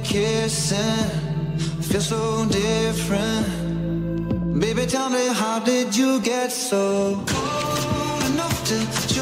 kissing feels so different. Baby, tell me, how did you get so cold enough to